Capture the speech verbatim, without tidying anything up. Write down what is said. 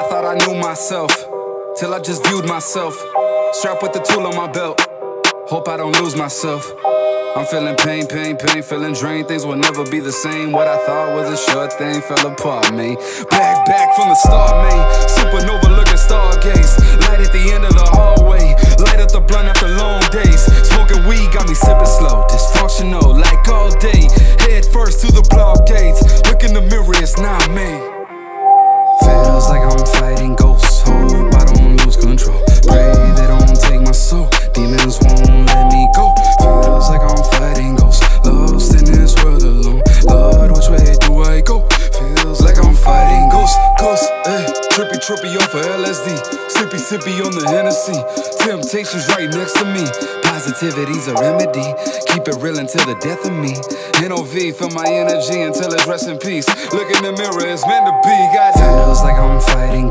thought I knew myself, till I just viewed myself. Strapped with the tool on my belt, hope I don't lose myself. I'm feeling pain, pain, pain, feeling drained. Things will never be the same. What I thought was a sure thing fell apart, man. Back, back from the start, man. Supernova looking stargaze. Light at the end of the hallway. Light up the blunt after long days. Smoking weed got me sipping slow. Dysfunctional like all day. Head first to the blockades. Look in the mirror, it's not me. Feels like I'm fighting ghosts. Hope I don't lose control. Pray they don't take my soul. Demons won't let me go. Feels like I'm fighting ghosts. Lost in this world alone. Lord, which way do I go? Feels like I'm fighting ghosts. Ghosts, eh. Trippy, trippy off of L S D. Sippy, sippy on the Hennessy. Temptation's right next to me. Positivity's a remedy. Keep it real until the death of me. N O V, feel my energy until it's rest in peace. Look in the mirror, it's meant to be. God, feels like I'm fighting